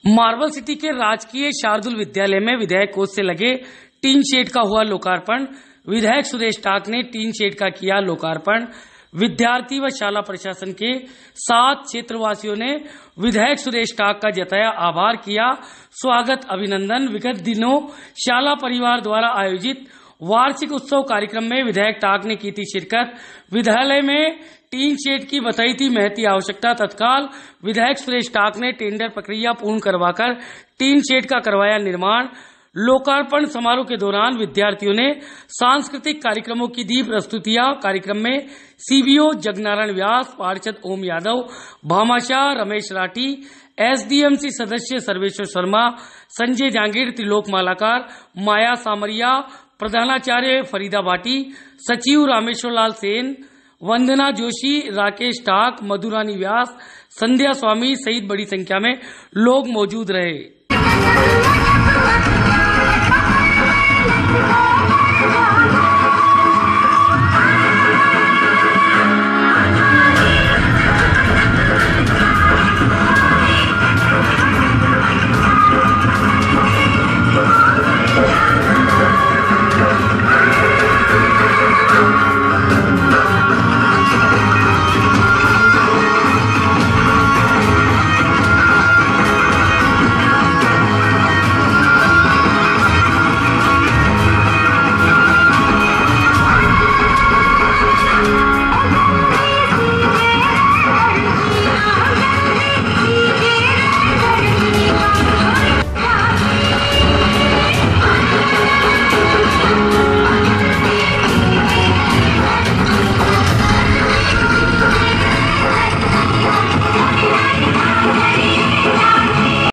Marble city के राजकीय शार्दुल विद्यालय में विधायक कोष से लगे टीन शेड का हुआ लोकार्पण। विधायक सुरेश टाक ने टीन शेड का किया लोकार्पण। विद्यार्थी व शाला प्रशासन के साथ क्षेत्रवासियों ने विधायक सुरेश टाक का जताया आभार, किया स्वागत अभिनंदन। विगत दिनों शाला परिवार द्वारा आयोजित वार्षिक उत्सव कार्यक्रम में विधायक टाक ने की थी शिरकत। विद्यालय में टीन शेड की बताई थी महती आवश्यकता। तत्काल विधायक सुरेश टाक ने टेंडर प्रक्रिया पूर्ण करवाकर टीन शेड का करवाया निर्माण। लोकार्पण समारोह के दौरान विद्यार्थियों ने सांस्कृतिक कार्यक्रमों की दी प्रस्तुतियां। कार्यक्रम में सीबीओ जगनारायण व्यास, पार्षद ओम यादव, भामाशाह, रमेश राठी, एसडीएमसी सदस्य सर्वेश्वर शर्मा, संजय जांगीर, त्रिलोक मालाकार, माया सामरिया, प्रधानाचार्य फरीदा भाटी, सचिव रामेश्वर लाल सेन, वंदना जोशी, राकेश टाक, मधुरानी व्यास, संध्या स्वामी सहित बड़ी संख्या में लोग मौजूद रहे।